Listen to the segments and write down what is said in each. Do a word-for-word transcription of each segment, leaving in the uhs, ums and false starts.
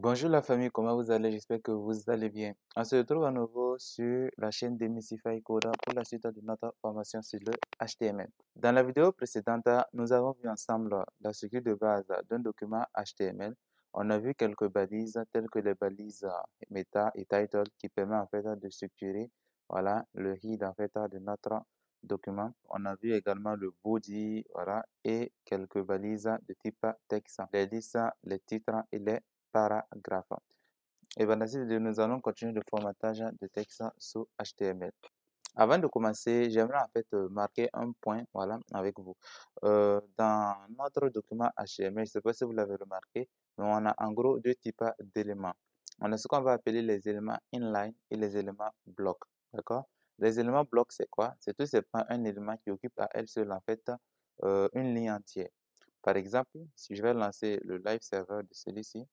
Bonjour la famille, comment vous allez? J'espère que vous allez bien. On se retrouve à nouveau sur la chaîne Demystify Coda pour la suite de notre formation sur le H T M L. Dans la vidéo précédente, nous avons vu ensemble la structure de base d'un document H T M L. On a vu quelques balises telles que les balises meta et title qui permettent en fait de structurer voilà, le head en fait de notre document. On a vu également le body voilà, et quelques balises de type texte, les listes, les titres et les paragraphe. Et dans cette vidéo, nous allons continuer le formatage de texte sous H T M L. Avant de commencer, j'aimerais en fait euh, marquer un point voilà, avec vous. Euh, dans notre document H T M L, je ne sais pas si vous l'avez remarqué, mais on a en gros deux types d'éléments. On a ce qu'on va appeler les éléments inline et les éléments block. D'accord? Les éléments block, c'est quoi? C'est tout simplement un élément qui occupe à elle seule en fait euh, une ligne entière. Par exemple, si je vais lancer le live server de celui-ci,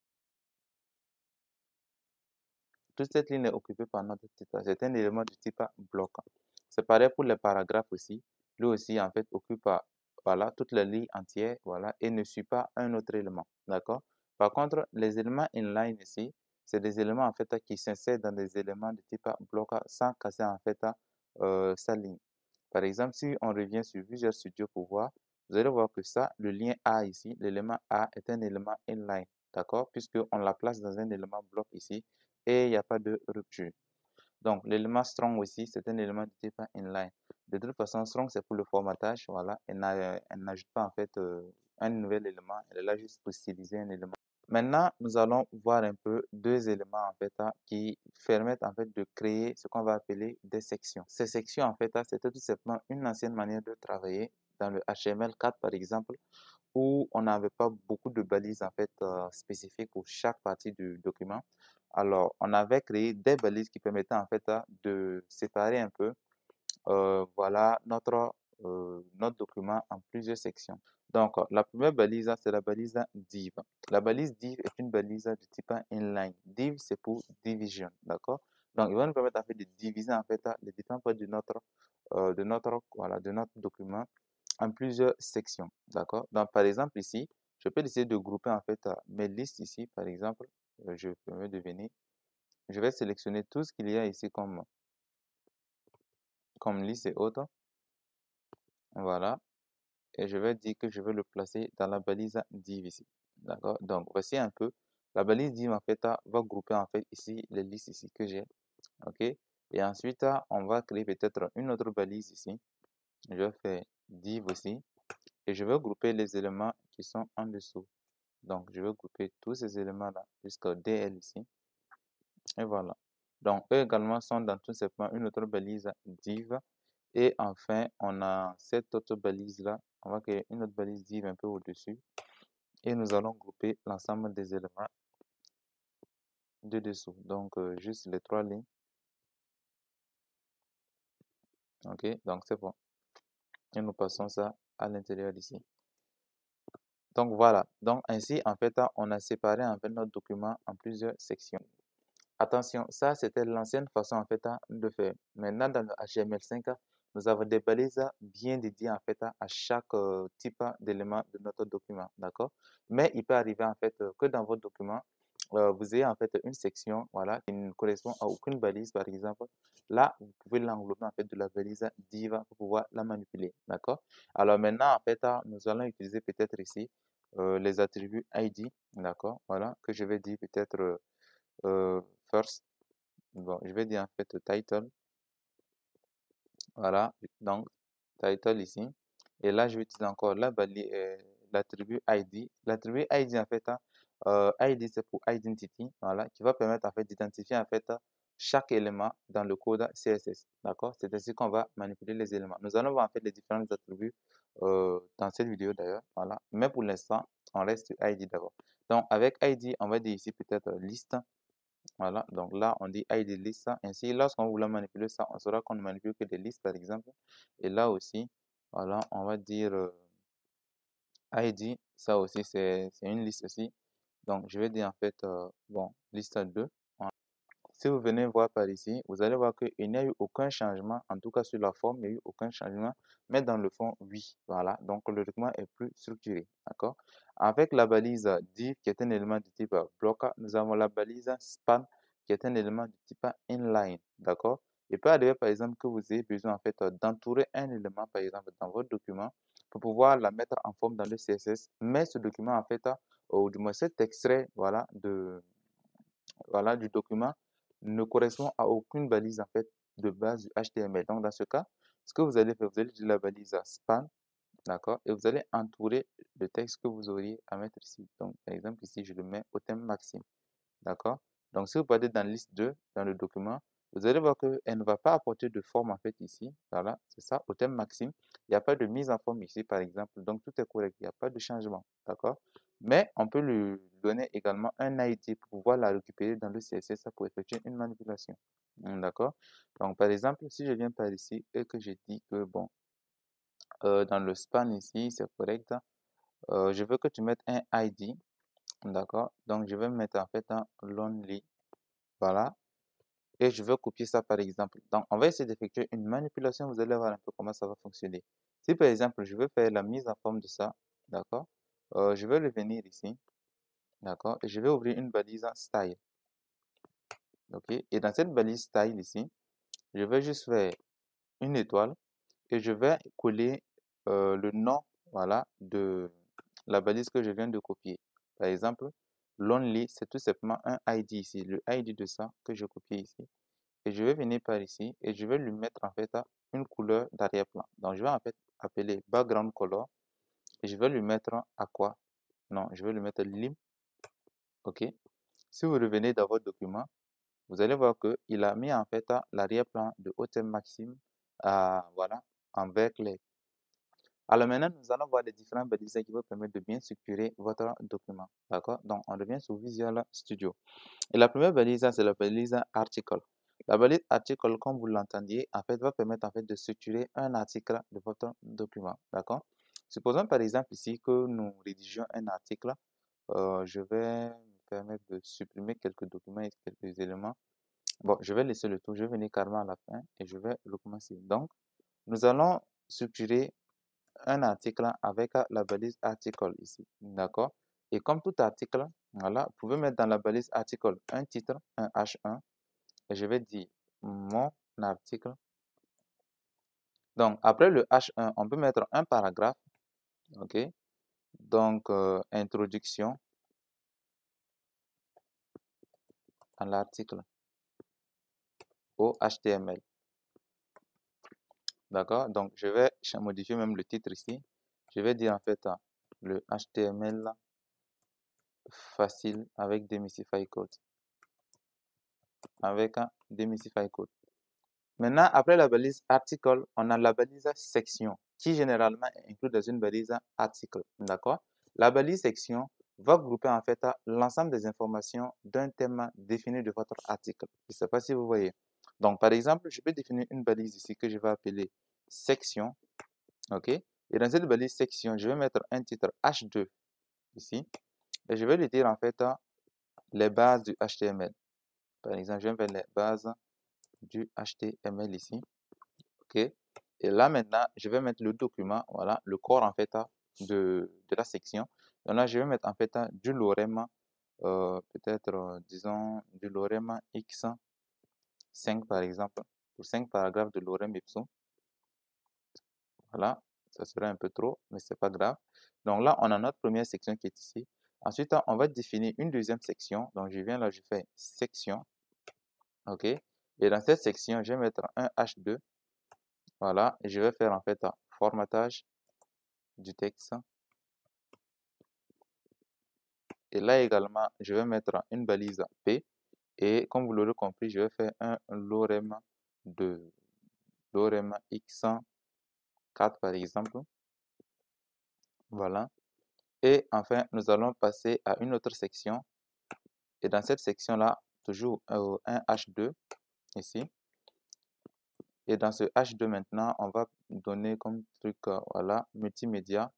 toute cette ligne est occupée par notre titre. C'est un élément du type bloc. C'est pareil pour les paragraphes aussi. Lui aussi, en fait, occupe voilà, toute la ligne entière voilà, et ne suit pas un autre élément. D'accord? Par contre, les éléments inline ici, c'est des éléments en fait qui s'insèrent dans des éléments de type bloc sans casser en fait euh, sa ligne. Par exemple, si on revient sur Visual Studio pour voir, vous allez voir que ça, le lien A ici, l'élément A est un élément inline. D'accord? Puisqu'on la place dans un élément bloc ici et il n'y a pas de rupture. Donc, l'élément strong aussi, c'est un élément de type inline. De toute façon, strong, c'est pour le formatage. Voilà. Elle n'ajoute pas en fait euh, un nouvel élément. Elle est là juste pour styliser un élément. Maintenant, nous allons voir un peu deux éléments en fait hein, qui permettent en fait de créer ce qu'on va appeler des sections. Ces sections en fait, hein, c'était tout simplement une ancienne manière de travailler dans le H T M L quatre par exemple, où on n'avait pas beaucoup de balises en fait euh, spécifiques pour chaque partie du document. Alors, on avait créé des balises qui permettaient en fait de séparer un peu euh, voilà notre, euh, notre document en plusieurs sections. Donc, la première balise, c'est la balise div. La balise div est une balise de type inline. Div, c'est pour division, d'accord? Donc, il va nous permettre en fait de diviser en fait les différentes parties de notre, euh, de notre, voilà, de notre document en plusieurs sections, d'accord? Donc, par exemple, ici, je peux décider de grouper en fait mes listes ici, par exemple, euh, je peux me devenir, je vais sélectionner tout ce qu'il y a ici comme, comme liste et autres, voilà, et je vais dire que je veux le placer dans la balise div ici, d'accord? Donc, voici un peu, la balise div en fait va grouper en fait ici les listes ici que j'ai, ok? Et ensuite, on va créer peut-être une autre balise ici, je vais faire div aussi, et je vais grouper les éléments qui sont en dessous. Donc, je vais grouper tous ces éléments-là jusqu'au D L ici. Et voilà. Donc, eux également sont dans tout simplement une autre balise div. Et enfin, on a cette autre balise-là. On va créer une autre balise div un peu au-dessus. Et nous allons grouper l'ensemble des éléments de dessous. Donc, euh, juste les trois lignes. OK, donc c'est bon. Et nous passons ça à l'intérieur d'ici. Donc, voilà. Donc, ainsi, en fait, on a séparé en fait notre document en plusieurs sections. Attention, ça c'était l'ancienne façon en fait de faire. Maintenant dans le H T M L cinq, nous avons des balises bien dédiées en fait à chaque euh, type d'élément de notre document, d'accord? Mais il peut arriver en fait que dans votre document, euh, vous ayez en fait une section, voilà, qui ne correspond à aucune balise par exemple. Là, vous pouvez l'englober en fait de la balise div pour pouvoir la manipuler, d'accord? Alors maintenant en fait, nous allons utiliser peut-être ici euh, les attributs I D, d'accord? Voilà, que je vais dire peut-être euh, first, bon, je vais dire en fait title, voilà, donc title ici, et là je vais utiliser encore la euh, l'attribut I D, l'attribut I D en fait, hein, euh, I D c'est pour identity, voilà, qui va permettre en fait d'identifier en fait chaque élément dans le code C S S, d'accord? C'est ainsi qu'on va manipuler les éléments. Nous allons voir en fait les différents attributs euh, dans cette vidéo d'ailleurs, voilà, mais pour l'instant, on reste sur I D d'abord. Donc avec I D, on va dire ici peut-être liste. Voilà, donc là, on dit I D list. Ainsi, lorsqu'on voulait manipuler ça, on saura qu'on ne manipule que des listes, par exemple. Et là aussi, voilà, on va dire euh, I D, ça aussi, c'est une liste aussi. Donc, je vais dire en fait, euh, bon, liste deux. Voilà. Si vous venez voir par ici, vous allez voir qu'il n'y a eu aucun changement, en tout cas sur la forme, il n'y a eu aucun changement, mais dans le fond, oui. Voilà, donc le document est plus structuré, d'accord? Avec la balise div, qui est un élément du type block, nous avons la balise span, qui est un élément du type inline, d'accord? Il peut arriver, par exemple, que vous ayez besoin, en fait, d'entourer un élément, par exemple, dans votre document, pour pouvoir la mettre en forme dans le C S S, mais ce document, en fait, ou du moins cet extrait, voilà, de, voilà, du document, ne correspond à aucune balise en fait de base du H T M L. Donc dans ce cas, ce que vous allez faire, vous allez utiliser la balise span, d'accord, et vous allez entourer le texte que vous auriez à mettre ici. Donc par exemple ici, je le mets au thème maxime, d'accord. Donc si vous partez dans liste deux, dans le document, vous allez voir qu'elle ne va pas apporter de forme en fait ici. Voilà, c'est ça, au thème maxime. Il n'y a pas de mise en forme ici par exemple, donc tout est correct, il n'y a pas de changement, d'accord. Mais on peut lui donner également un I D pour pouvoir la récupérer dans le C S S pour effectuer une manipulation. D'accord? Donc, par exemple, si je viens par ici et que je dis que, bon, euh, dans le span ici, c'est correct, euh, je veux que tu mettes un I D. D'accord? Donc, je vais mettre en fait un lonely. Voilà. Et je veux copier ça par exemple. Donc, on va essayer d'effectuer une manipulation. Vous allez voir un peu comment ça va fonctionner. Si par exemple, je veux faire la mise en forme de ça, d'accord? Euh, je vais revenir ici. D'accord? Et je vais ouvrir une balise style. OK? Et dans cette balise style ici, je vais juste faire une étoile et je vais coller euh, le nom, voilà, de la balise que je viens de copier. Par exemple, lonely, c'est tout simplement un I D ici, le I D de ça que je copie ici. Et je vais venir par ici et je vais lui mettre en fait une couleur d'arrière-plan. Donc, je vais en fait appeler background color et je vais lui mettre à quoi? Non, je vais lui mettre lim. OK? Si vous revenez dans votre document, vous allez voir qu'il a mis en fait l'arrière-plan de haut thème maxime à, voilà, en vert clair. Alors maintenant, nous allons voir les différents balises qui vont permettre de bien structurer votre document. D'accord? Donc, on revient sur Visual Studio. Et la première balise, c'est la balise article. La balise article, comme vous l'entendiez, en fait, va permettre en fait de structurer un article de votre document. D'accord? Supposons par exemple ici que nous rédigeons un article. Euh, je vais me permettre de supprimer quelques documents et quelques éléments. Bon, je vais laisser le tout, je vais venir carrément à la fin et je vais recommencer. Donc, nous allons structurer un article avec la balise article ici. D'accord? Et comme tout article, voilà, vous pouvez mettre dans la balise article un titre, un H un, et je vais dire mon article. Donc, après le H un, on peut mettre un paragraphe. OK? Donc, euh, introduction à l'article au H T M L. D'accord? Donc, je vais modifier même le titre ici. Je vais dire en fait le H T M L facile avec Demystify Code. Avec un Demystify Code. Maintenant, après la balise article, on a la balise section qui généralement est inclue dans une balise article. D'accord? La balise section va grouper en fait l'ensemble des informations d'un thème défini de votre article. Je ne sais pas si vous voyez. Donc, par exemple, je peux définir une balise ici que je vais appeler section. OK? Et dans cette balise section, je vais mettre un titre H deux ici. Et je vais lui dire en fait les bases du H T M L. Par exemple, je vais mettre les bases du H T M L ici. OK? Et là, maintenant, je vais mettre le document, voilà, le corps en fait de, de la section. Donc là, je vais mettre en fait du lorem, euh, peut-être, euh, disons, du lorem X cinq par exemple, pour cinq paragraphes de lorem ipsum. Voilà, ça serait un peu trop, mais c'est pas grave. Donc là, on a notre première section qui est ici. Ensuite, on va définir une deuxième section. Donc, je viens là, je fais section. OK? Et dans cette section, je vais mettre un H deux. Voilà, et je vais faire en fait un formatage du texte. Et là également, je vais mettre une balise P. Et comme vous l'aurez compris, je vais faire un lorem de lorem X quatre par exemple. Voilà. Et enfin, nous allons passer à une autre section. Et dans cette section-là, toujours euh, un H deux ici. Et dans ce H deux maintenant, on va donner comme truc, euh, voilà, multimédia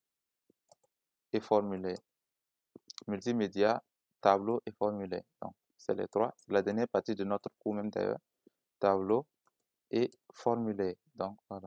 et formulaire. Multimédia, tableau et formulaire. Donc, c'est les trois. C'est la dernière partie de notre cours même d'ailleurs. Tableau et formulaire. Donc, voilà.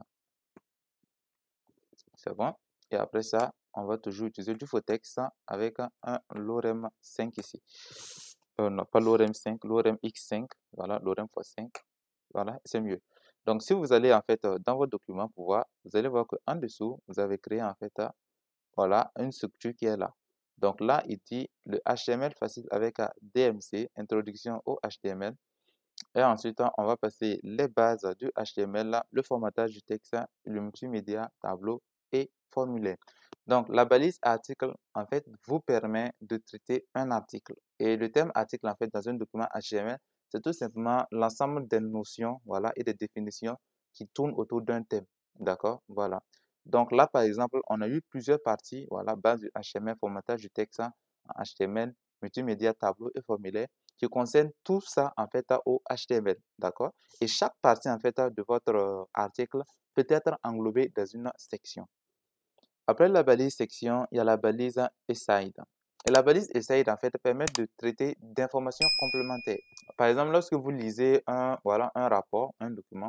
C'est bon. Et après ça, on va toujours utiliser du Fotex avec un, un lorem cinq ici. Euh, non, pas lorem cinq, lorem x cinq. Voilà, lorem fois cinq. Voilà, c'est mieux. Donc, si vous allez en fait dans votre document pour voir, vous allez voir qu'en dessous, vous avez créé en fait, voilà, une structure qui est là. Donc là, il dit le H T M L facile avec un D M C, introduction au H T M L. Et ensuite, on va passer les bases du H T M L, là, le formatage du texte, le multimédia, tableau et formulaire. Donc, la balise article, en fait, vous permet de traiter un article. Et le terme article, en fait, dans un document H T M L, c'est tout simplement l'ensemble des notions, voilà, et des définitions qui tournent autour d'un thème. D'accord? Voilà. Donc là, par exemple, on a eu plusieurs parties, voilà, base du H T M L, formatage du texte en H T M L, multimédia, tableau et formulaire, qui concerne tout ça en fait au H T M L, d'accord? Et chaque partie en fait de votre article peut être englobée dans une section. Après la balise section, il y a la balise aside. Et la balise aside en fait permet de traiter d'informations complémentaires. Par exemple, lorsque vous lisez un, voilà, un rapport, un document,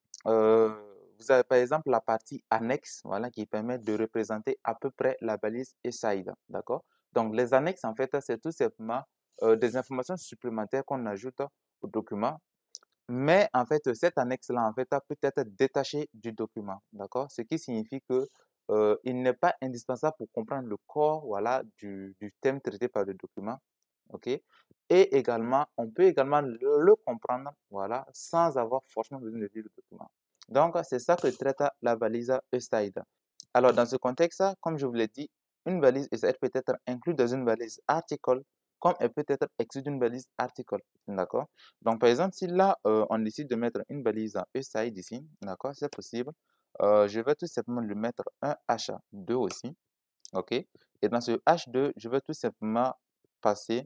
euh, vous avez par exemple la partie annexe, voilà, qui permet de représenter à peu près la balise aside, d'accord? Donc les annexes en fait, c'est tout simplement euh, des informations supplémentaires qu'on ajoute au document. Mais en fait, cette annexe-là, en fait, peut être détachée du document, d'accord? Ce qui signifie que euh, il n'est pas indispensable pour comprendre le corps, voilà, du, du thème traité par le document, ok? Et également, on peut également le, le comprendre, voilà, sans avoir forcément besoin de lire le document. Donc, c'est ça que traite la balise aside. Alors, dans ce contexte, comme je vous l'ai dit, une balise aside peut être inclue dans une balise article, comme elle peut être exclue d'une balise article, d'accord? Donc, par exemple, si là, euh, on décide de mettre une balise aside ici, d'accord, c'est possible. Euh, je vais tout simplement lui mettre un H deux aussi, ok? Et dans ce H deux, je vais tout simplement passer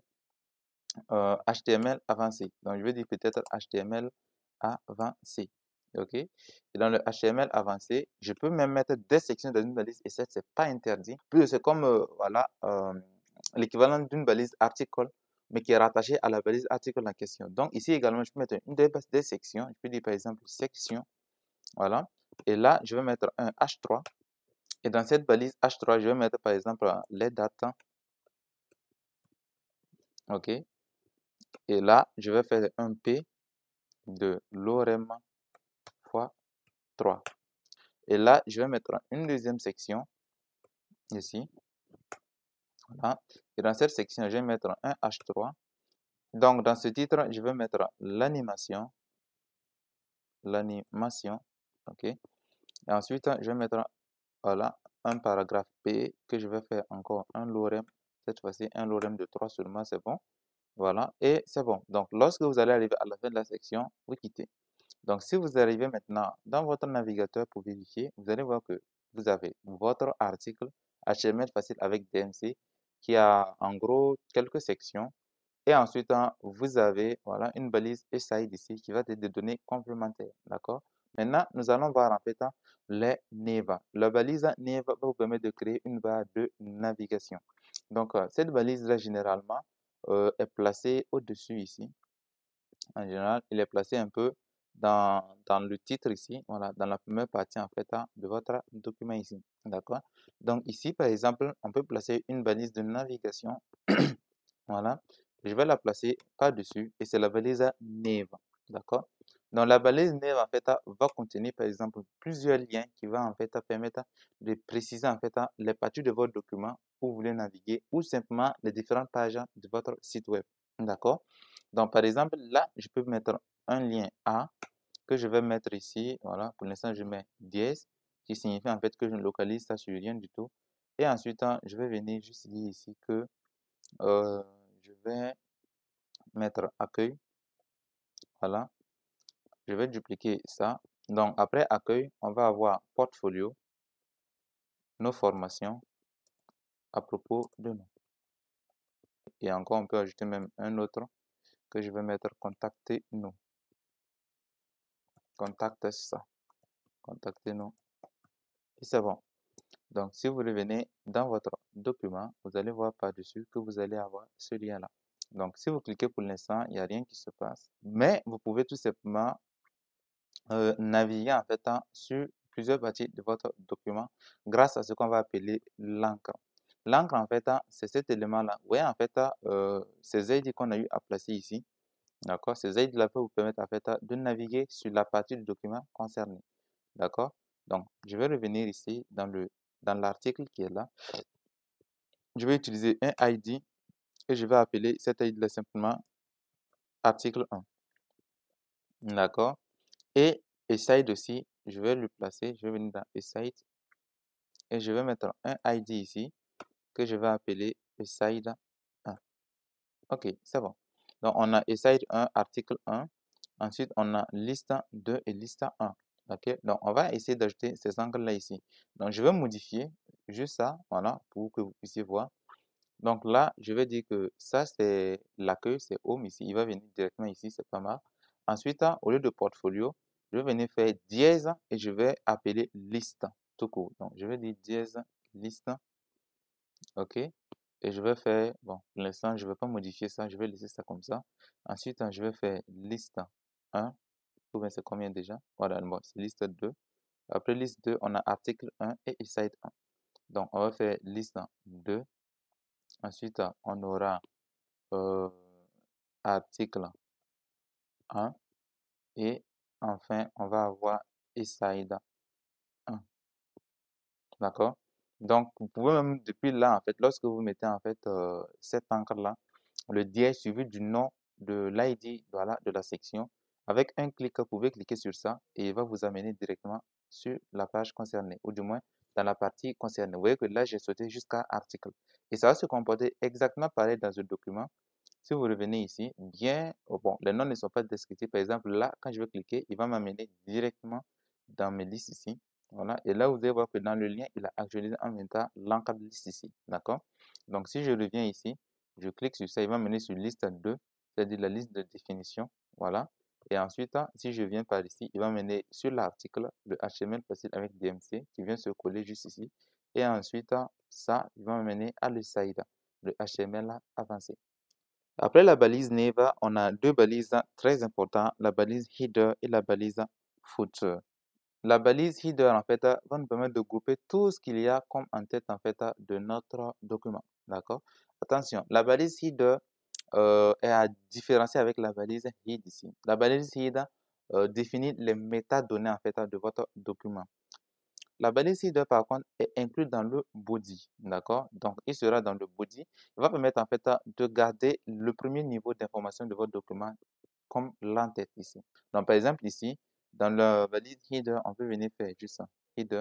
euh, H T M L avancé. Donc, je vais dire peut-être H T M L avancé, ok? Et dans le H T M L avancé, je peux même mettre des sections dans une balise et ça, c'est pas interdit. Puis, c'est comme, euh, voilà, euh, l'équivalent d'une balise article, mais qui est rattachée à la balise article en question. Donc, ici également, je peux mettre une des, des sections. Je peux dire, par exemple, section, voilà. Et là, je vais mettre un H trois. Et dans cette balise H trois, je vais mettre, par exemple, les dates, ok? Et là, je vais faire un P de lorem fois trois. Et là, je vais mettre une deuxième section ici. Voilà. Et dans cette section, je vais mettre un H trois. Donc, dans ce titre, je vais mettre l'animation. L'animation. OK. Et ensuite, je vais mettre, voilà, un paragraphe P que je vais faire encore un lorem. Cette fois-ci, un lorem de trois seulement, c'est bon. Voilà. Et c'est bon. Donc, lorsque vous allez arriver à la fin de la section, vous quittez. Donc, si vous arrivez maintenant dans votre navigateur pour vérifier, vous allez voir que vous avez votre article H T M L facile avec D M C qui a en gros quelques sections. Et ensuite, hein, vous avez voilà, une balise aside ici qui va être des données complémentaires. D'accord? Maintenant, nous allons voir en fait hein, les Neva. La balise Neva va vous permettre de créer une barre de navigation. Donc, euh, cette balise-là, généralement, euh, est placée au-dessus ici. En général, il est placé un peu dans, dans le titre ici, voilà, dans la première partie en fait hein, de votre document ici. D'accord? Donc ici, par exemple, on peut placer une balise de navigation. Voilà. Je vais la placer par-dessus et c'est la balise Nave. D'accord? Donc la balise Nave en fait hein, va contenir par exemple plusieurs liens qui vont en fait hein, permettre de préciser en fait hein, les parties de votre document où vous voulez naviguer ou simplement les différentes pages de votre site web. D'accord? Donc, par exemple, là, je peux mettre un lien A que je vais mettre ici. Voilà, pour l'instant, je mets dièse, qui signifie en fait que je ne localise ça sur rien du tout. Et ensuite, hein, je vais venir juste dire ici que euh, je vais mettre accueil. Voilà, je vais dupliquer ça. Donc, après accueil, on va avoir portfolio, nos formations à propos de nous. Et encore, on peut ajouter même un autre que je vais mettre contacter nous. Contacte ça. Contactez-nous. Et c'est bon. Donc, si vous revenez dans votre document, vous allez voir par-dessus que vous allez avoir ce lien-là. Donc, si vous cliquez pour l'instant, il n'y a rien qui se passe. Mais vous pouvez tout simplement euh, naviguer en fait hein, sur plusieurs parties de votre document grâce à ce qu'on va appeler l'encre. L'encre, en fait, hein, c'est cet élément-là. Vous voyez, en fait, hein, euh, ces I D qu'on a eu à placer ici, d'accord? Ces I D-là peuvent vous permettre, en fait, hein, de naviguer sur la partie du document concernée, d'accord? Donc, je vais revenir ici dans le dans l'article qui est là. Je vais utiliser un I D et je vais appeler cet I D-là simplement article un, d'accord? Et aside aussi, je vais le placer, je vais venir dans aside et je vais mettre un I D ici que je vais appeler aside un. Ok, c'est bon. Donc, on a aside un, article un. Ensuite, on a liste deux et liste un. Ok, donc on va essayer d'ajouter ces angles-là ici. Donc, je vais modifier juste ça, voilà, pour que vous puissiez voir. Donc là, je vais dire que ça, c'est l'accueil, c'est home ici. Il va venir directement ici, c'est pas mal. Ensuite, hein, au lieu de portfolio, je vais venir faire dièse et je vais appeler liste tout court. Donc, je vais dire dièse liste, ok. Et je vais faire, bon, pour l'instant, je ne vais pas modifier ça, je vais laisser ça comme ça. Ensuite, hein, je vais faire liste un, ou bien c'est combien déjà? Voilà, bon, c'est liste deux. Après liste deux, on a article un et aside un. Donc, on va faire liste deux. Ensuite, on aura euh, article un et enfin on va avoir aside un, d'accord? Donc vous pouvez même depuis là en fait, lorsque vous mettez en fait euh, cet encre là, le dièse suivi du nom de l'I D, voilà, de la section, avec un clic vous pouvez cliquer sur ça et il va vous amener directement sur la page concernée, ou du moins dans la partie concernée. Vous voyez que là j'ai sauté jusqu'à article et ça va se comporter exactement pareil dans un document. Si vous revenez ici, bien, oh bon, les noms ne sont pas descriptifs. Par exemple, là, quand je vais cliquer, il va m'amener directement dans mes listes ici. Voilà. Et là, vous allez voir que dans le lien, il a actualisé en même temps l'encre de liste ici. D'accord? Donc, si je reviens ici, je clique sur ça, il va m'amener sur liste deux, c'est-à-dire la liste de définition. Voilà. Et ensuite, hein, si je viens par ici, il va m'amener sur l'article, le H T M L facile avec D M C, qui vient se coller juste ici. Et ensuite, hein, ça, il va m'amener à le side, le H T M L avancé. Après la balise neighbor, on a deux balises très importantes, la balise header et la balise footer. La balise header, en fait, va nous permettre de grouper tout ce qu'il y a comme en tête, en fait, de notre document. D'accord? Attention, la balise header euh, est à différencier avec la balise head ici. La balise head euh, définit les métadonnées, en fait, de votre document. La balise header, par contre, est inclue dans le body, d'accord? Donc, il sera dans le body. Il va permettre, en fait, de garder le premier niveau d'information de votre document comme l'entête ici. Donc, par exemple, ici, dans la balise header, on peut venir faire juste ça, header.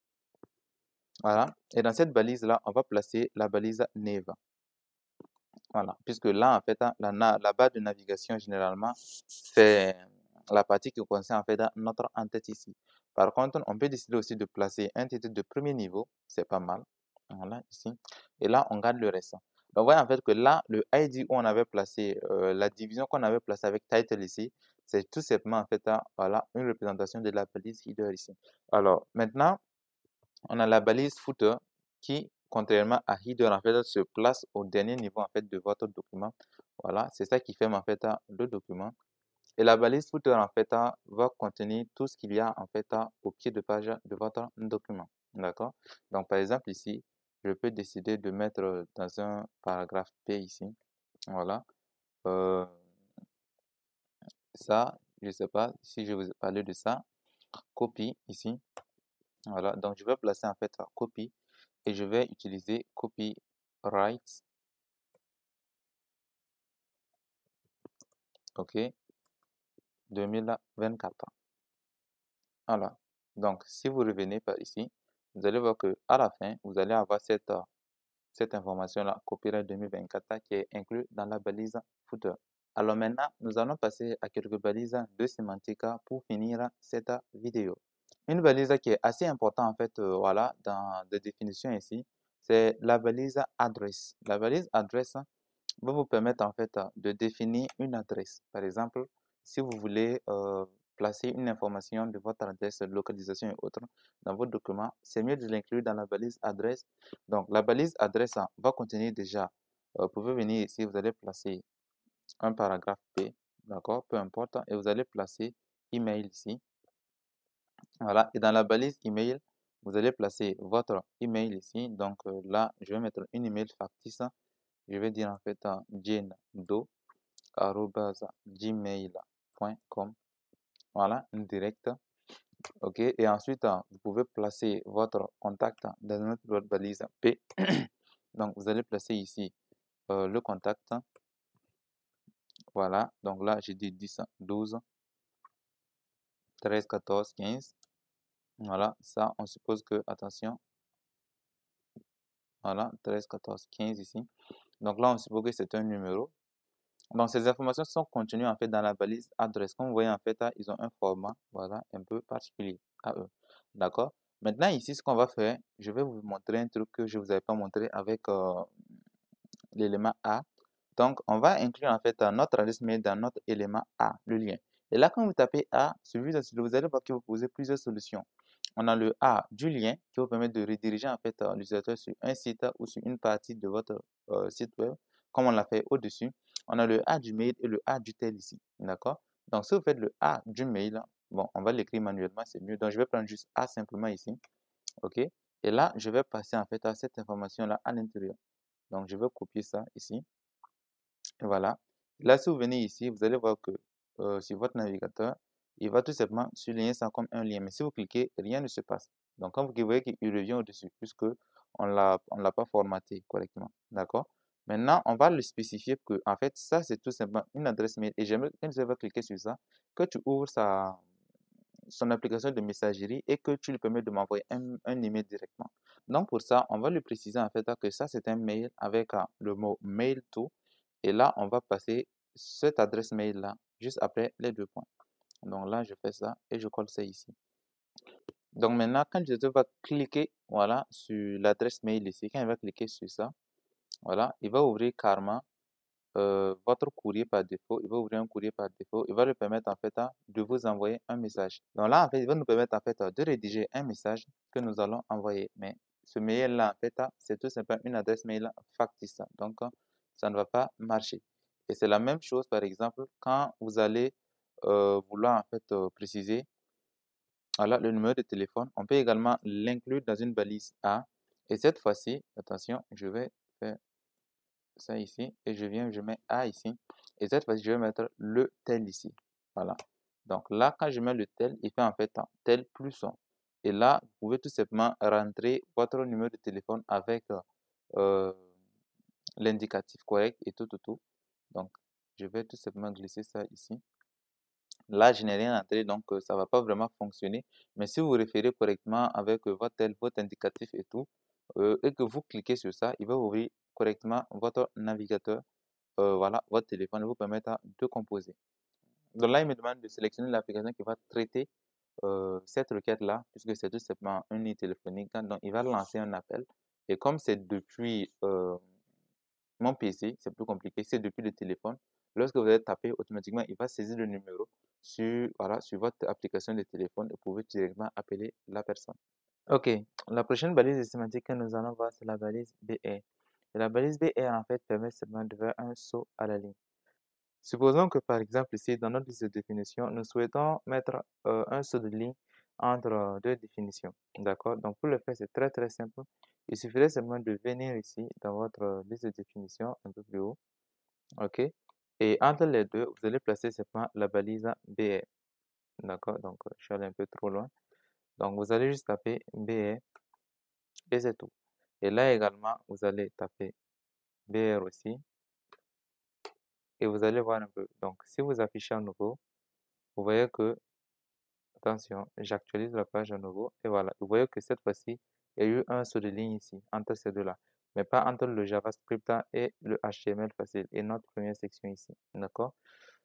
Voilà. Et dans cette balise-là, on va placer la balise neighbor. Voilà. Puisque là, en fait, la, la barre de navigation, généralement, c'est la partie qui concerne, en fait, notre entête ici. Par contre, on peut décider aussi de placer un titre de premier niveau, c'est pas mal. Voilà, ici. Et là, on garde le reste. Donc, vous voyez en fait que là, le I D où on avait placé, euh, la division qu'on avait placée avec title ici, c'est tout simplement en fait, voilà, une représentation de la balise header ici. Alors, maintenant, on a la balise footer qui, contrairement à header, en fait, se place au dernier niveau en fait de votre document. Voilà, c'est ça qui fait en fait le document. Et la balise footer, en fait, va contenir tout ce qu'il y a, en fait, au pied de page de votre document. D'accord? Donc, par exemple, ici, je peux décider de mettre dans un paragraphe P ici. Voilà. Euh, ça, je ne sais pas si je vous ai parlé de ça. Copie ici. Voilà. Donc, je vais placer, en fait, copie et je vais utiliser copyright. OK. deux mille vingt-quatre. Voilà. Donc, si vous revenez par ici, vous allez voir que à la fin, vous allez avoir cette, cette information-là, copyright deux mille vingt-quatre, qui est inclus dans la balise footer. Alors maintenant, nous allons passer à quelques balises de sémantique pour finir cette vidéo. Une balise qui est assez importante en fait, euh, voilà, dans des définitions ici, c'est la balise adresse. La balise adresse va vous permettre en fait de définir une adresse. Par exemple, si vous voulez euh, placer une information de votre adresse, localisation et autres dans votre document, c'est mieux de l'inclure dans la balise adresse. Donc, la balise adresse va contenir déjà, euh, vous pouvez venir ici, vous allez placer un paragraphe P, d'accord, peu importe, et vous allez placer email ici. Voilà, et dans la balise email, vous allez placer votre email ici. Donc euh, là, je vais mettre une email factice. Je vais dire en fait jane.do arobase gmail point com. Voilà, une direct. OK. Et ensuite, euh, vous pouvez placer votre contact dans notre balise P. Donc, vous allez placer ici euh, le contact. Voilà. Donc là, j'ai dit dix, douze, treize, quatorze, quinze. Voilà. Ça, on suppose que, attention, voilà, treize, quatorze, quinze ici. Donc là, on suppose que c'est un numéro. Donc, ces informations sont contenues en fait dans la balise adresse. Comme vous voyez, en fait, là, ils ont un format, voilà, un peu particulier à eux. D'accord? Maintenant, ici, ce qu'on va faire, je vais vous montrer un truc que je ne vous avais pas montré avec euh, l'élément A. Donc, on va inclure en fait notre adresse mail dans notre élément A, le lien. Et là, quand vous tapez A, vous allez voir que vous posez plusieurs solutions. On a le A du lien qui vous permet de rediriger en fait l'utilisateur sur un site ou sur une partie de votre euh, site web, comme on l'a fait au-dessus. On a le A du mail et le A du tel ici. D'accord? Donc, si vous faites le A du mail, bon, on va l'écrire manuellement, c'est mieux. Donc, je vais prendre juste A simplement ici. OK? Et là, je vais passer en fait à cette information-là à l'intérieur. Donc, je vais copier ça ici. Voilà. Là, si vous venez ici, vous allez voir que euh, sur votre navigateur, il va tout simplement souligner ça comme un lien. Mais si vous cliquez, rien ne se passe. Donc, quand vous voyez qu'il revient au-dessus, puisque on l'a, on l'a pas formaté correctement. D'accord? Maintenant, on va le spécifier que, en fait, ça, c'est tout simplement une adresse mail. Et j'aimerais, quand tu vas cliquer sur ça, que tu ouvres sa, son application de messagerie et que tu lui permets de m'envoyer un, un email directement. Donc, pour ça, on va lui préciser, en fait, que ça, c'est un mail avec euh, le mot mail to. Et là, on va passer cette adresse mail-là juste après les deux points. Donc là, je fais ça et je colle ça ici. Donc maintenant, quand je vais cliquer voilà, sur l'adresse mail ici, quand il va cliquer sur ça, voilà, il va ouvrir carrément euh, votre courrier par défaut. Il va ouvrir un courrier par défaut. Il va lui permettre en fait de vous envoyer un message. Donc là, en fait, il va nous permettre en fait de rédiger un message que nous allons envoyer. Mais ce mail-là, en fait, c'est tout simplement une adresse mail factice. Donc, ça ne va pas marcher. Et c'est la même chose, par exemple, quand vous allez euh, vouloir en fait euh, préciser voilà, le numéro de téléphone. On peut également l'inclure dans une balise A. Et cette fois-ci, attention, je vais faire ça ici et je viens, je mets A ici. Et cette fois-ci, je vais mettre le tel ici. Voilà. Donc là, quand je mets le tel, il fait en fait un tel plus un. Et là, vous pouvez tout simplement rentrer votre numéro de téléphone avec euh, l'indicatif correct et tout, tout, tout. Donc, je vais tout simplement glisser ça ici. Là, je n'ai rien entré, donc euh, ça ne va pas vraiment fonctionner. Mais si vous référez correctement avec euh, votre tel, votre indicatif et tout, euh, et que vous cliquez sur ça, il va ouvrir correctement votre navigateur, euh, voilà, votre téléphone et vous permettre de composer. Donc là, il me demande de sélectionner l'application qui va traiter euh, cette requête-là, puisque c'est tout simplement un nid téléphonique. Donc, il va lancer un appel. Et comme c'est depuis euh, mon P C, c'est plus compliqué, c'est depuis le téléphone. Lorsque vous allez taper, automatiquement, il va saisir le numéro sur, voilà, sur votre application de téléphone et vous pouvez directement appeler la personne. Ok, la prochaine balise de sémantique que nous allons voir, c'est la balise B R. Et la balise B R, en fait, permet seulement de faire un saut à la ligne. Supposons que, par exemple, ici, dans notre liste de définition, nous souhaitons mettre euh, un saut de ligne entre euh, deux définitions. D'accord? Donc, pour le faire, c'est très, très simple. Il suffirait seulement de venir ici, dans votre euh, liste de définition, un peu plus haut. OK? Et entre les deux, vous allez placer simplement la balise B R. D'accord? Donc, euh, je suis allé un peu trop loin. Donc, vous allez juste taper B R et c'est tout. Et là également, vous allez taper B R aussi. Et vous allez voir un peu. Donc, si vous affichez à nouveau, vous voyez que, attention, j'actualise la page à nouveau. Et voilà, vous voyez que cette fois-ci, il y a eu un saut de ligne ici, entre ces deux-là. Mais pas entre le JavaScript et le H T M L facile et notre première section ici. D'accord?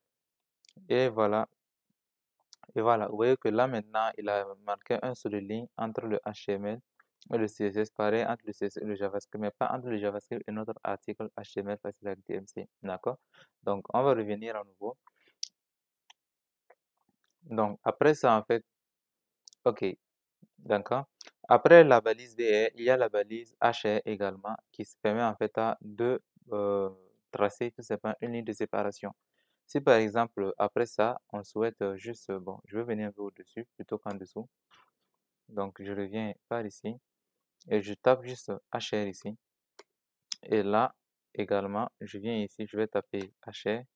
Et voilà. Et voilà, vous voyez que là maintenant, il a marqué un saut de ligne entre le H T M L et le C S S, pareil entre le C S S et le JavaScript, mais pas entre le JavaScript et notre article H T M L facile avec D M C. D'accord? Donc, on va revenir à nouveau. Donc, après ça, en fait, ok, d'accord. Après la balise B R, il y a la balise H R également qui se permet en fait à de euh, tracer tout simplement une ligne de séparation. Si par exemple, après ça, on souhaite euh, juste, euh, bon, je vais venir un peu au-dessus plutôt qu'en dessous. Donc, je reviens par ici et je tape juste H R ici. Et là, également, je viens ici, je vais taper H R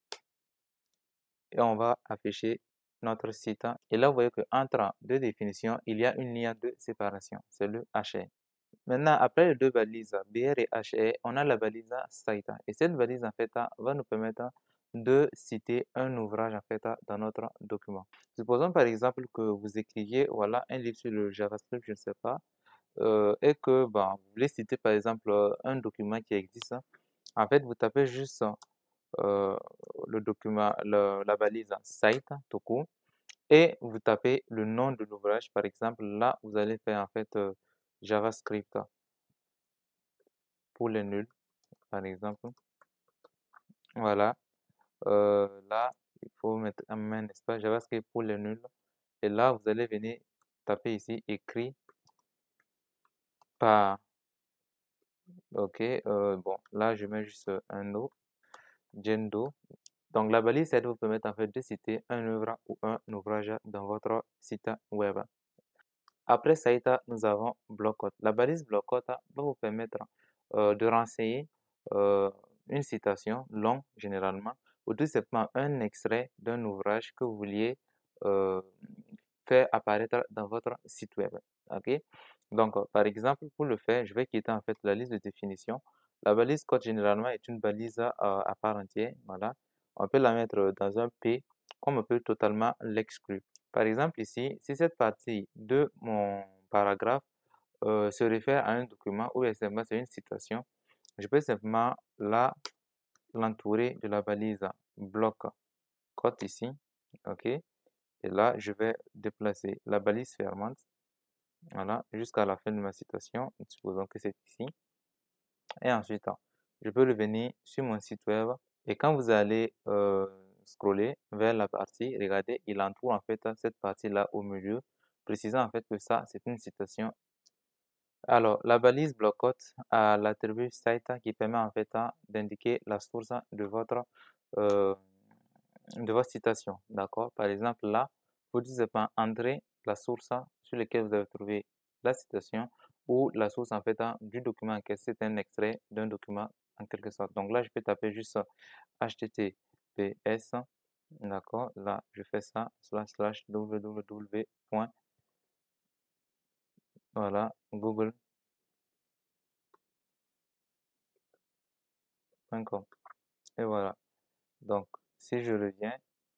et on va afficher notre site. Et là, vous voyez qu'entre deux définitions, il y a une ligne de séparation, c'est le H R. Maintenant, après les deux balises B R et H R, on a la balise site. Et cette balise, en fait, va nous permettre de citer un ouvrage, en fait, dans notre document. Supposons, par exemple, que vous écriviez, voilà, un livre sur le JavaScript, je ne sais pas, euh, et que, ben, vous voulez citer, par exemple, un document qui existe. En fait, vous tapez juste euh, le document, le- la balise site, tout court, et vous tapez le nom de l'ouvrage. Par exemple, là, vous allez faire, en fait, euh, JavaScript pour les nuls, par exemple. Voilà. Euh, là, il faut mettre un main espace JavaScript pour les nuls. Et là, vous allez venir taper ici écrit par. Ok. Euh, bon, là, je mets juste un O. Gendo. Donc, la balise, ça vous permettre en fait de citer un œuvre ou un ouvrage dans votre site web. Après ça, nous avons bloc-out. La balise bloc-out va vous permettre euh, de renseigner euh, une citation longue généralement ou tout simplement un extrait d'un ouvrage que vous vouliez euh, faire apparaître dans votre site web. Ok? Donc, euh, par exemple, pour le faire, je vais quitter en fait la liste de définition. La balise code généralement est une balise euh, à part entière. Voilà. On peut la mettre dans un P comme on peut totalement l'exclure. Par exemple, ici, si cette partie de mon paragraphe euh, se réfère à un document ou simplement c'est une citation, je peux simplement là l'entourer de la balise bloc code ici, ok, et là je vais déplacer la balise fermante, voilà, jusqu'à la fin de ma citation, supposons que c'est ici, et ensuite je peux revenir sur mon site web et quand vous allez euh, scroller vers la partie, regardez, il entoure en fait cette partie-là au milieu, précisant en fait que ça, c'est une citation. Alors, la balise bloc-out a l'attribut site qui permet en fait d'indiquer la source de votre, euh, de votre citation. D'accord? Par exemple, là, vous dites pas entrer la source sur laquelle vous avez trouvé la citation ou la source en fait du document en c'est un extrait d'un document en quelque sorte. Donc là, je peux taper juste H T T P S. D'accord? Là, je fais ça, slash slash www. Voilà, google point com. Et voilà. Donc, si je reviens,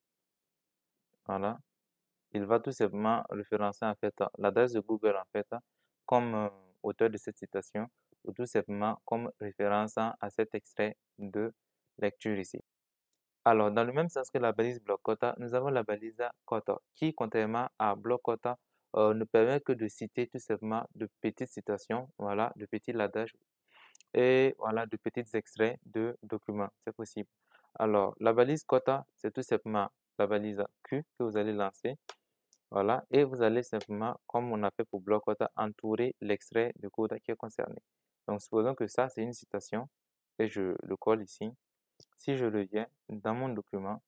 voilà, il va tout simplement référencer en fait l'adresse de Google en fait comme euh, auteur de cette citation ou tout simplement comme référence à cet extrait de lecture ici. Alors, dans le même sens que la balise bloc-quota, nous avons la balise quota qui, contrairement à bloc-quota, euh, ne permet que de citer tout simplement de petites citations, voilà, de petits ladages et voilà, de petits extraits de documents, c'est possible. Alors, la balise quota, c'est tout simplement la balise Q que vous allez lancer, voilà, et vous allez simplement, comme on a fait pour bloc quota, entourer l'extrait de code qui est concerné. Donc, supposons que ça, c'est une citation, et je le colle ici. Si je reviens dans mon document,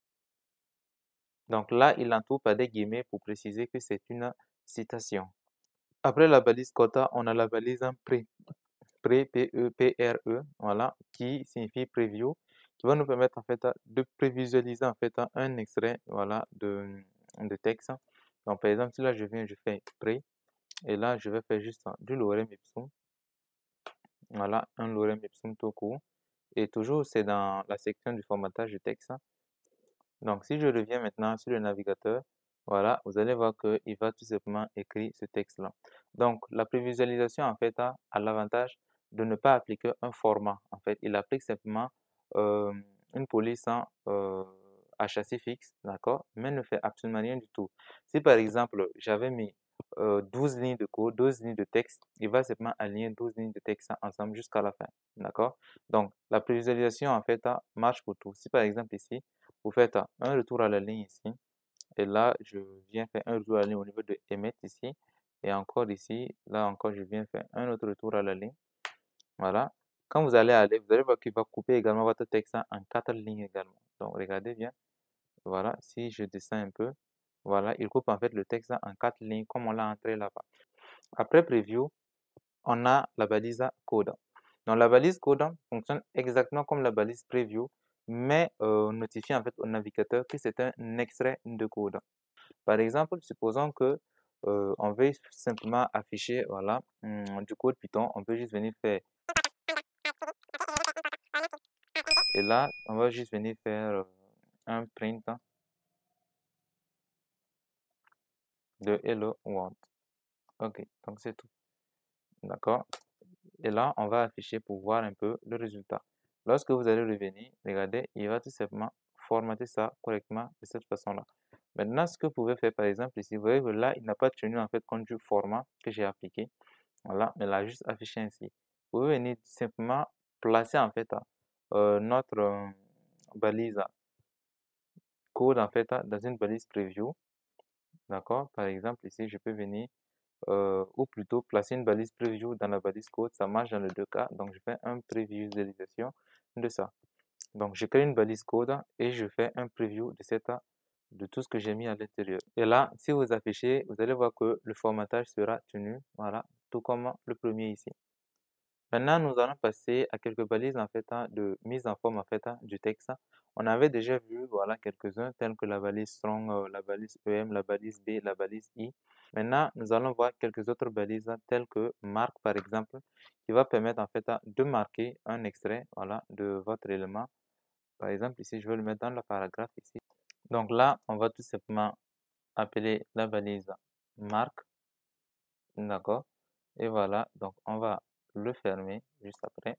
donc là, il entoure par des guillemets pour préciser que c'est une citation. Après la balise quota, on a la balise pré. Pré, P E P R E, voilà, qui signifie preview, qui va nous permettre en fait de prévisualiser en fait un extrait, voilà, de, de texte. Donc par exemple, si là je viens, je fais pré, et là je vais faire juste du lorem ipsum, voilà, un lorem ipsum tout court, et toujours c'est dans la section du formatage du texte. Donc si je reviens maintenant sur le navigateur, voilà, vous allez voir qu'il va tout simplement écrire ce texte-là. Donc la prévisualisation en fait a, a l'avantage de ne pas appliquer un format. En fait, il applique simplement euh, une police euh, à châssis fixe, d'accord, mais ne fait absolument rien du tout. Si par exemple j'avais mis euh, douze lignes de code, douze lignes de texte, il va simplement aligner douze lignes de texte ensemble jusqu'à la fin, d'accord. Donc la prévisualisation en fait marche pour tout. Si par exemple ici vous faites un retour à la ligne ici, et là je viens faire un retour à la ligne au niveau de emmet ici, et encore ici, là encore je viens faire un autre retour à la ligne, voilà. Quand vous allez aller, vous allez voir qu'il va couper également votre texte en quatre lignes également. Donc, regardez bien. Voilà, si je descends un peu, voilà, il coupe en fait le texte en quatre lignes comme on l'a entré là-bas. Après Preview, on a la balise code. Donc, la balise code fonctionne exactement comme la balise Preview, mais euh, notifie en fait au navigateur que c'est un extrait de code. Par exemple, supposons que euh, on veut simplement afficher voilà, hum, du code Python, on peut juste venir faire et là, on va juste venir faire euh, un print de hello world. Ok, donc c'est tout. D'accord. Et là, on va afficher pour voir un peu le résultat. Lorsque vous allez revenir, regardez, il va tout simplement formater ça correctement de cette façon-là. Maintenant, ce que vous pouvez faire, par exemple, ici, vous voyez que là, il n'a pas tenu en fait compte du format que j'ai appliqué. Voilà, mais l'a juste affiché ainsi. Vous pouvez venir simplement placer en fait euh, notre euh, balise code en fait dans une balise preview. D'accord. Par exemple, ici, je peux venir euh, ou plutôt placer une balise preview dans la balise code. Ça marche dans les deux cas. Donc, je fais un prévisualisation de ça. Donc, je crée une balise code et je fais un preview de cette de tout ce que j'ai mis à l'intérieur. Et là, si vous affichez, vous allez voir que le formatage sera tenu. Voilà, tout comme le premier ici. Maintenant, nous allons passer à quelques balises en fait hein, de mise en forme en fait hein, du texte. On avait déjà vu voilà quelques-uns tels que la balise strong, euh, la balise E M, la balise B, la balise I. Maintenant, nous allons voir quelques autres balises telles que marque par exemple, qui va permettre en fait hein, de marquer un extrait voilà de votre élément. Par exemple, ici, je vais le mettre dans le paragraphe ici. Donc là, on va tout simplement appeler la balise marque, d'accord? Et voilà, donc on va le fermer juste après.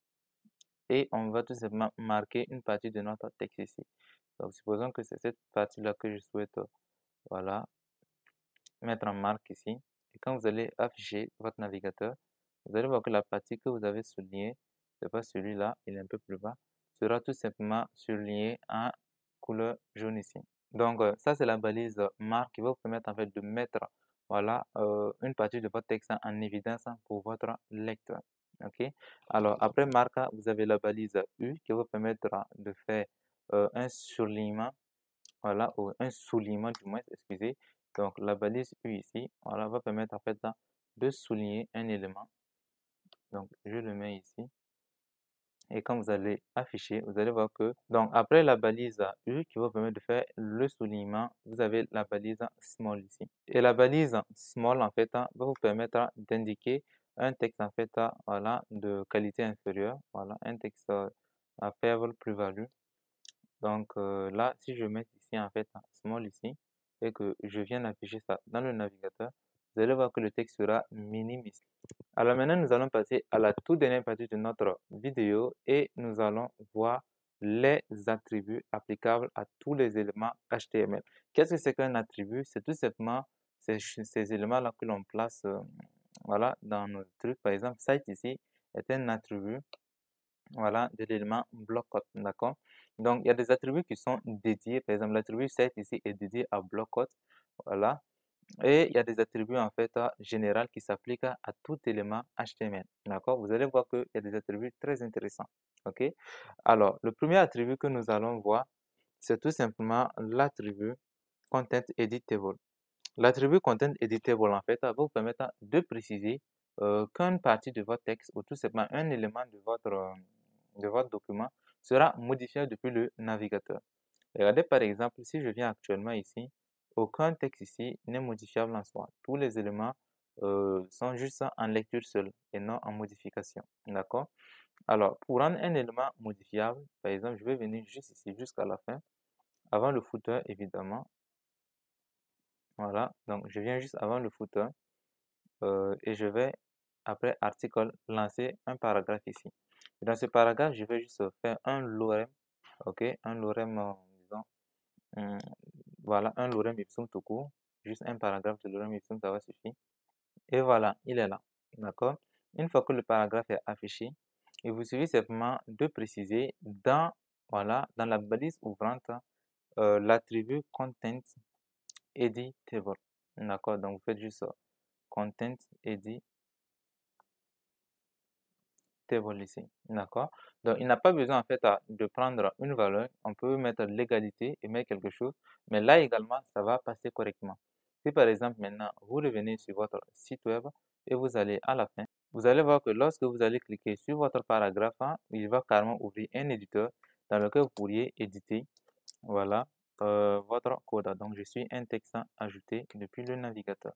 Et on va tout simplement marquer une partie de notre texte ici. Donc, supposons que c'est cette partie-là que je souhaite voilà, mettre en marque ici. Et quand vous allez afficher votre navigateur, vous allez voir que la partie que vous avez soulignée, c'est pas celui-là, il est un peu plus bas, sera tout simplement soulignée en couleur jaune ici. Donc, euh, ça, c'est la balise marque qui va vous permettre en fait de mettre voilà, euh, une partie de votre texte en évidence pour votre lecteur. Ok. Alors, après marque, vous avez la balise U qui va vous permettre de faire euh, un surlignement, voilà, ou un soulignement du moins, excusez. Donc, la balise U ici, voilà, va permettre en fait de souligner un élément. Donc, je le mets ici. Et quand vous allez afficher, vous allez voir que, donc après la balise U qui va vous permettre de faire le soulignement, vous avez la balise small ici. Et la balise small, en fait, va vous permettre d'indiquer un texte, en fait, voilà, de qualité inférieure, voilà, un texte à faible plus-value. Donc euh, là, si je mets ici, en fait, small ici, et que je viens d'afficher ça dans le navigateur, vous allez voir que le texte sera minime ici. Alors maintenant, nous allons passer à la toute dernière partie de notre vidéo et nous allons voir les attributs applicables à tous les éléments H T M L. Qu'est-ce que c'est qu'un attribut? C'est tout simplement ces, ces éléments-là que l'on place euh, voilà, dans notre truc. Par exemple, site ici est un attribut voilà, de l'élément bloc-code, d'accord? Donc, il y a des attributs qui sont dédiés. Par exemple, l'attribut site ici est dédié à bloc-code, voilà. Et il y a des attributs en fait généraux qui s'appliquent à tout élément H T M L. D'accord? Vous allez voir qu'il y a des attributs très intéressants. OK? Alors, le premier attribut que nous allons voir, c'est tout simplement l'attribut Content Editable. L'attribut Content Editable en fait va vous permettre de préciser euh, qu'une partie de votre texte ou tout simplement un élément de votre, euh, de votre document sera modifié depuis le navigateur. Regardez par exemple, si je viens actuellement ici, aucun texte ici n'est modifiable en soi. Tous les éléments euh, sont juste en lecture seule et non en modification. D'accord? Alors, pour rendre un élément modifiable, par exemple, je vais venir juste ici, jusqu'à la fin, avant le footer évidemment. Voilà, donc je viens juste avant le footer euh, et je vais, après article, lancer un paragraphe ici. Et dans ce paragraphe, je vais juste faire un lorem, ok, un lorem, euh, disons, hum, voilà, un lorem ipsum tout court, juste un paragraphe de lorem ipsum, ça va suffire. Et voilà, il est là, d'accord? Une fois que le paragraphe est affiché, il vous suffit simplement de préciser dans, voilà, dans la balise ouvrante euh, l'attribut content editable, d'accord? Donc vous faites juste content editable, editable ici, d'accord? Donc, il n'a pas besoin en fait à- de prendre une valeur, on peut mettre l'égalité et mettre quelque chose, mais là également, ça va passer correctement. Si par exemple maintenant, vous revenez sur votre site web et vous allez à la fin, vous allez voir que lorsque vous allez cliquer sur votre paragraphe, hein, il va carrément ouvrir un éditeur dans lequel vous pourriez éditer, voilà, euh, votre code. Donc, je suis un texte ajouté depuis le navigateur.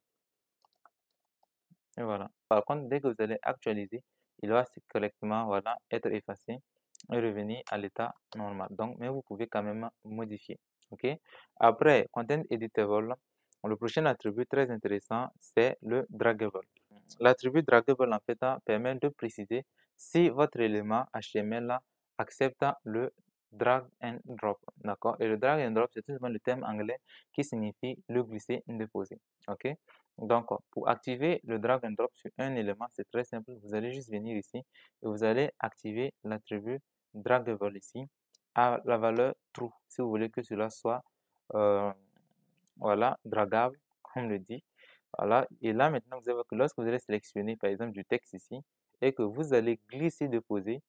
Et voilà. Par contre, dès que vous allez actualiser, il va correctement, voilà, être effacé et revenir à l'état normal. Donc, mais vous pouvez quand même modifier. OK? Après, Content Editable, le prochain attribut très intéressant, c'est le Draggable. L'attribut Draggable, en fait, hein, permet de préciser si votre élément H T M L accepte le drag and drop. D'accord? Et le drag and drop, c'est tout simplement le terme anglais qui signifie le glisser, déposer. OK? Donc, pour activer le drag and drop sur un élément, c'est très simple. Vous allez juste venir ici et vous allez activer l'attribut draggable ici à la valeur true, si vous voulez que cela soit euh, voilà, draggable, comme le dit. Voilà. Et là, maintenant, vous allez voir que lorsque vous allez sélectionner, par exemple, du texte ici, et que vous allez glisser, déposer,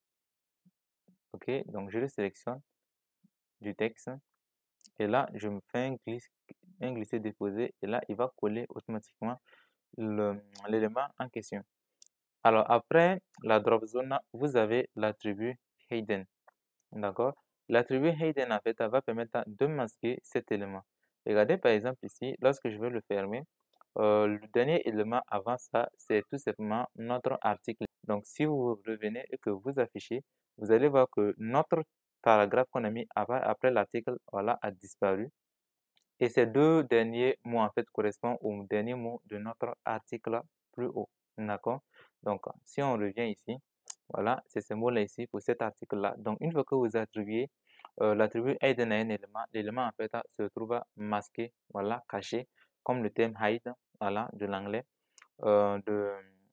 ok, donc je le sélectionne du texte, et là, je me fais un, glisse, un glisser, déposer, et là, il va coller automatiquement l'élément en question. Alors, après la drop zone, vous avez l'attribut hidden. D'accord? L'attribut hidden, en fait, va permettre de masquer cet élément. Regardez par exemple ici, lorsque je vais le fermer, euh, le dernier élément avant ça, c'est tout simplement notre article. Donc, si vous revenez et que vous affichez, vous allez voir que notre paragraphe qu'on a mis après, après l'article, voilà, a disparu. Et ces deux derniers mots, en fait, correspondent aux derniers mots de notre article plus haut. D'accord? Donc, si on revient ici, voilà, c'est ce mot-là ici pour cet article-là. Donc, une fois que vous attribuez euh, l'attribut hidden à un élément, l'élément, en fait, se trouve masqué, voilà, caché, comme le terme hide, voilà, de l'anglais, euh, de,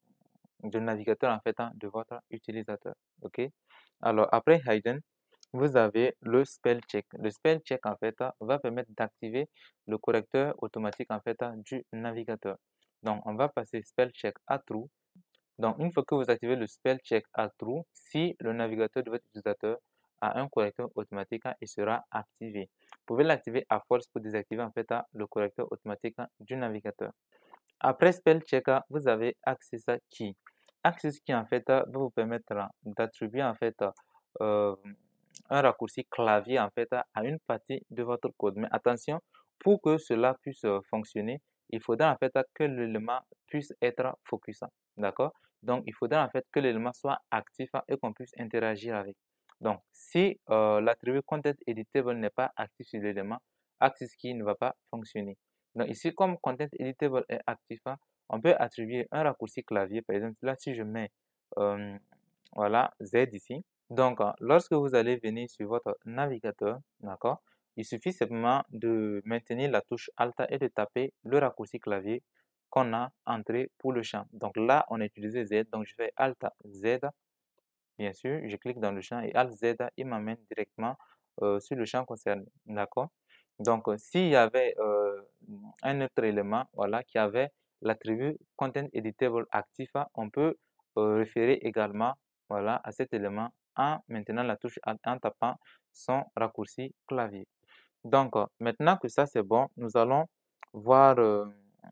de navigateur, en fait, hein, de votre utilisateur. OK? Alors, après hidden, vous avez le spell check. Le spell check, en fait, va permettre d'activer le correcteur automatique, en fait, du navigateur. Donc, on va passer spell check à true. Donc, une fois que vous activez le spell check à true, si le navigateur de votre utilisateur a un correcteur automatique, il sera activé. Vous pouvez l'activer à force pour désactiver, en fait, le correcteur automatique du navigateur. Après spell check, vous avez access key. Access key, en fait, va vous permettre d'attribuer, en fait, euh, un raccourci clavier en fait à une partie de votre code. Mais attention, pour que cela puisse fonctionner, il faudra en fait que l'élément puisse être focus. D'accord? Donc, il faudra en fait que l'élément soit actif et qu'on puisse interagir avec. Donc, si euh, l'attribut content editable n'est pas actif sur l'élément, access key ne va pas fonctionner. Donc, ici, comme content editable est actif, on peut attribuer un raccourci clavier. Par exemple, là, si je mets euh, voilà, Z ici. Donc, lorsque vous allez venir sur votre navigateur, d'accord, il suffit simplement de maintenir la touche Alt et de taper le raccourci clavier qu'on a entré pour le champ. Donc là, on a utilisé Z, donc je fais Alt Z, bien sûr, je clique dans le champ et Alt Z, il m'amène directement euh, sur le champ concerné, d'accord. Donc, euh, s'il y avait euh, un autre élément, voilà, qui avait l'attribut Content Editable actif, on peut euh, référer également, voilà, à cet élément en maintenant la touche Alt, en tapant son raccourci clavier. Donc, euh, maintenant que ça c'est bon, nous allons voir euh,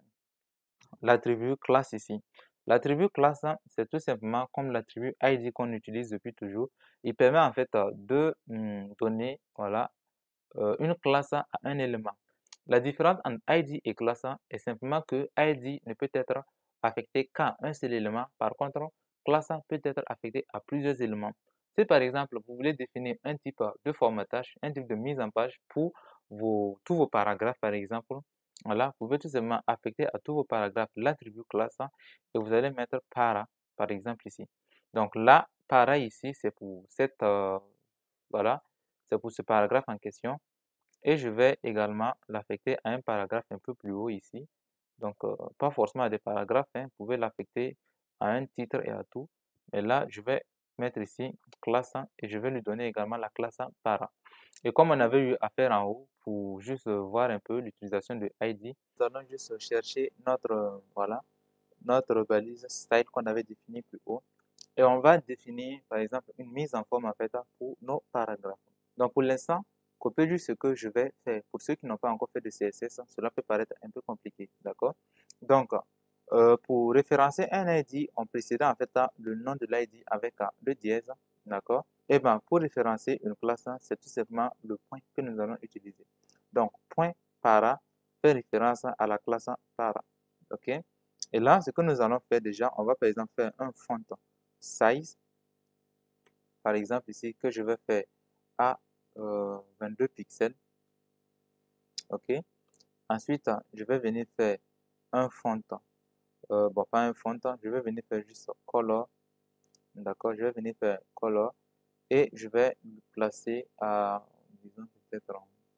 l'attribut classe ici. L'attribut classe, c'est tout simplement comme l'attribut I D qu'on utilise depuis toujours. Il permet en fait de hum, donner, voilà, euh, une classe à un élément. La différence entre I D et classe est simplement que I D ne peut être affecté qu'à un seul élément. Par contre, classe peut être affecté à plusieurs éléments. Si par exemple, vous voulez définir un type de formatage, un type de mise en page pour vos, tous vos paragraphes, par exemple, voilà, vous pouvez tout simplement affecter à tous vos paragraphes l'attribut classe et vous allez mettre para, par exemple ici. Donc là, para ici, c'est pour cette, euh, voilà, c'est pour ce paragraphe en question. Et je vais également l'affecter à un paragraphe un peu plus haut ici. Donc, euh, pas forcément à des paragraphes, hein, vous pouvez l'affecter à un titre et à tout. Mais là, je vais mettre ici classe et je vais lui donner également la classe para. Et comme on avait eu à faire en haut pour juste voir un peu l'utilisation de I D, nous allons juste chercher notre, euh, voilà, notre balise style qu'on avait défini plus haut. et on va définir, par exemple, une mise en forme en fait pour nos paragraphes. Donc, pour l'instant, copier juste ce que je vais faire. Pour ceux qui n'ont pas encore fait de C S S, cela peut paraître un peu compliqué, d'accord? Donc, euh, pour référencer un I D en précédant en fait le nom de l'I D avec euh, le dièse, d'accord? Et bien, pour référencer une classe, c'est tout simplement le point que nous allons utiliser. Donc, point para fait référence à la classe para, ok? Et là, ce que nous allons faire déjà, on va par exemple faire un font size, par exemple ici, que je vais faire à euh, vingt-deux pixels, ok? Ensuite, je vais venir faire un font, euh, bon, pas un font, je vais venir faire juste color, d'accord? Je vais venir faire color et je vais le placer à, disons peut-être,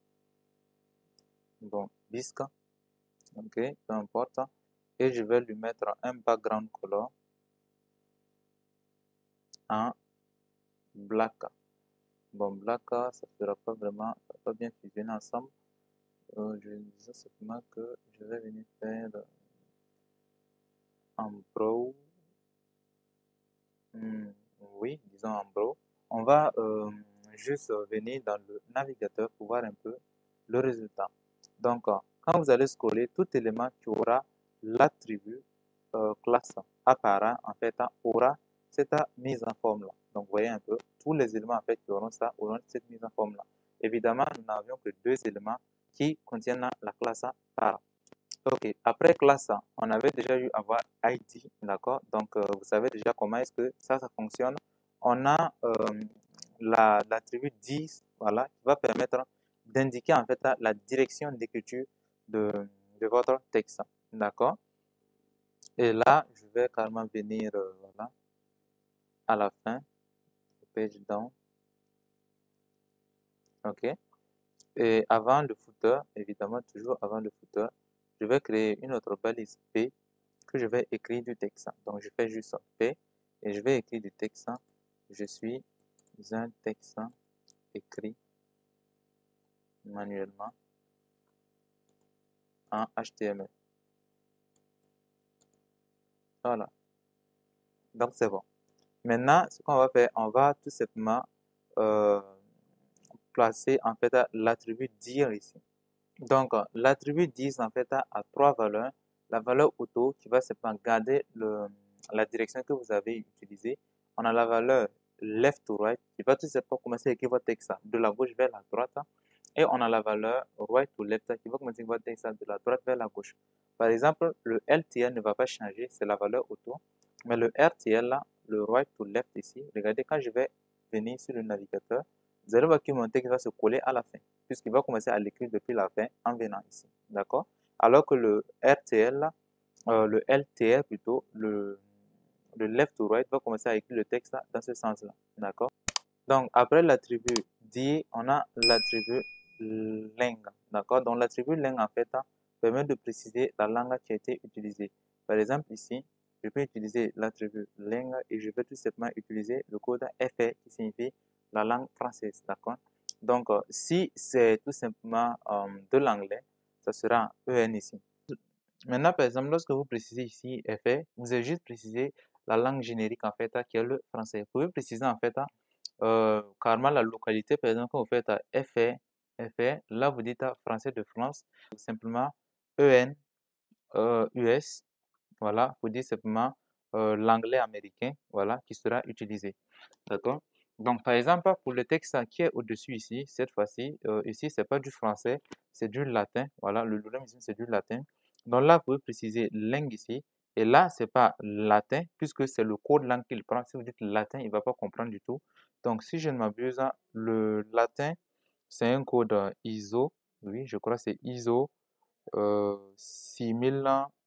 bon, bisque, ok? Peu importe. Et je vais lui mettre un background color en black. Bon, black, ça ne sera pas vraiment, ça va pas bien fusionner ensemble. Euh, je disais simplement que je vais venir faire en brow. Hmm, oui, disons en brow. On va euh, juste venir dans le navigateur pour voir un peu le résultat. Donc, euh, quand vous allez scroller, tout élément qui aura l'attribut euh, classe apparent, en fait, aura cette mise en forme-là. Donc, vous voyez un peu, tous les éléments en fait, qui auront ça auront cette mise en forme-là. Évidemment, nous n'avions que deux éléments qui contiennent la classe para. Ok, après classe, on avait déjà eu avoir I D, d'accord? Donc, euh, vous savez déjà comment est-ce que ça, ça fonctionne. On a euh, la- l'attribut dix, voilà, qui va permettre d'indiquer en fait la direction d'écriture de, de votre texte, d'accord? Et là, je vais carrément venir, euh, voilà, à la fin, page down, ok? Et avant le footer, évidemment, toujours avant le footer, je vais créer une autre balise P que je vais écrire du texte. Donc, je fais juste P et je vais écrire du texte. Je suis un texte écrit manuellement en H T M L. Voilà. Donc, c'est bon. Maintenant, ce qu'on va faire, on va tout simplement euh, placer en fait l'attribut dire ici. Donc, l'attribut dire en fait a trois valeurs. La valeur auto qui va simplement garder le, la direction que vous avez utilisée. On a la valeur left to right qui va tout simplement commencer à écrire votre texte de la gauche vers la droite. Et on a la valeur right to left qui va commencer à écrire votre texte de la droite vers la gauche. Par exemple, le L T L ne va pas changer, c'est la valeur auto. Mais le R T L, là, le right to left ici, regardez quand je vais venir sur le navigateur, vous allez voir que mon texte va se coller à la fin, puisqu'il va commencer à l'écrire depuis la fin en venant ici. D'accord? Alors que le R T L, euh, le L T R plutôt, le, le left to right va commencer à écrire le texte dans ce sens-là. D'accord? Donc, après l'attribut dit, on a l'attribut langue. D'accord? Donc, l'attribut langue, en fait, permet de préciser la langue qui a été utilisée. Par exemple, ici, je peux utiliser l'attribut langue et je vais tout simplement utiliser le code F R qui signifie la langue française. D'accord? Donc, euh, si c'est tout simplement euh, de l'anglais, ça sera E N ici. Maintenant, par exemple, lorsque vous précisez ici F R, vous avez juste précisé la langue générique en fait, qui est le français. Vous pouvez préciser en fait euh, carrément la localité. Par exemple, quand vous faites F R, F R, là vous dites français de France, simplement E N, euh, U S, voilà, vous dites simplement euh, l'anglais américain, voilà, qui sera utilisé. D'accord? Donc, par exemple, pour le texte qui est au-dessus ici, cette fois-ci, euh, ici, c'est pas du français, c'est du latin. Voilà, le lorem ici, c'est du latin. Donc là, vous pouvez préciser langue ici. Et là, c'est pas latin, puisque c'est le code langue qu'il prend. Si vous dites latin, il va pas comprendre du tout. Donc, si je ne m'abuse, le latin, c'est un code euh, I S O. Oui, je crois que c'est I S O euh, six mille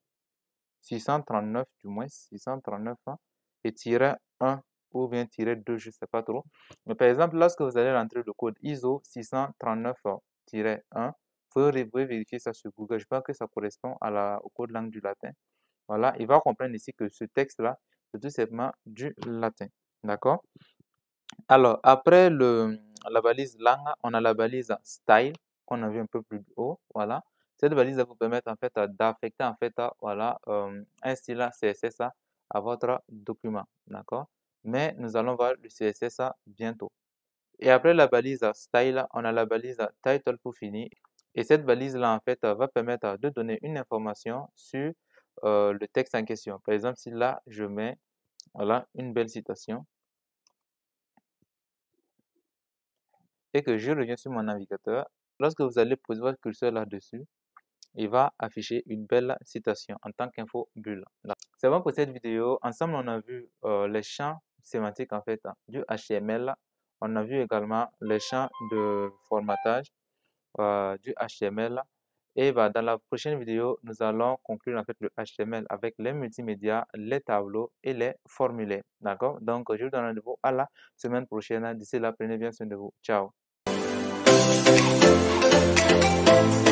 six cent trente-neuf, du moins, six cent trente-neuf, hein, et tiret un ou bien tiret deux, je ne sais pas trop. Mais par exemple, lorsque vous allez rentrer le code I S O six cent trente-neuf tiret un, vous pouvez vérifier ça sur Google. Je pense que ça correspond à la, au code langue du latin. Voilà, il va comprendre ici que ce texte-là, c'est tout simplement du latin. D'accord? Alors, après le, la balise langue, on a la balise style qu'on a vu un peu plus haut. Voilà. Cette balise va vous permettre en fait d'affecter en fait voilà, euh, un style C S S à votre document. D'accord? mais nous allons voir le C S S bientôt. Et après la balise style, on a la balise title pour finir. Et cette balise-là, en fait, va permettre de donner une information sur euh, le texte en question. Par exemple, si là, je mets voilà, une belle citation et que je reviens sur mon navigateur, lorsque vous allez poser votre curseur là-dessus, il va afficher une belle citation en tant qu'info bulle. C'est bon pour cette vidéo. Ensemble, on a vu euh, les champs sémantiques en fait du H T M L. On a vu également les champs de formatage euh, du H T M L. Et bah, dans la prochaine vidéo, nous allons conclure en fait le H T M L avec les multimédias, les tableaux et les formulaires. D'accord? Donc, je vous donne rendez-vous à la semaine prochaine. D'ici là, prenez bien soin de vous. Ciao!